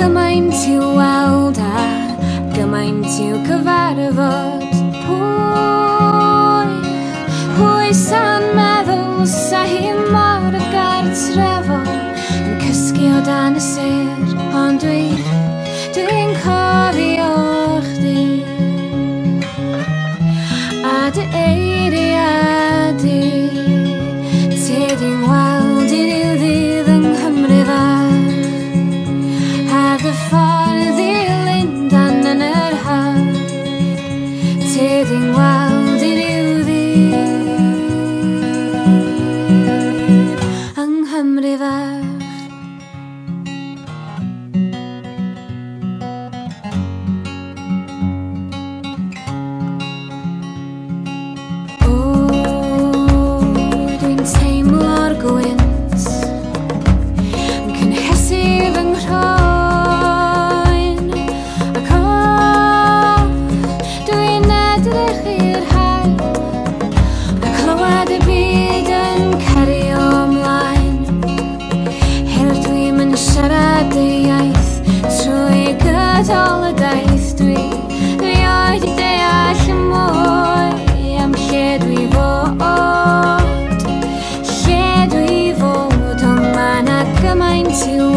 gymaint i'w weld a gymaint i'w cyfarfod. Pwy sa'n meddwl sa hi mor y gartrefol yn cysgu o dan y sêr, ond dwi'n cofio chdi a dy eiriau di. Ti di'n weld unrhyw ddydd yng Nghymru fach a dy ffordd i Lundan yn yr haf. Ti di'n weld unrhyw ddydd yng Nghymru fach. Teimlo'r gwynt yn cynhesu fy nghroen, ac dwi'n edrych i'r haul a clywed y byd yn cario ymlaen. Her dwi'm yn siarad y iaith trwy gydol y daith. Dwi oed i deall y mwy am lle dwi fod. Gymaint i'w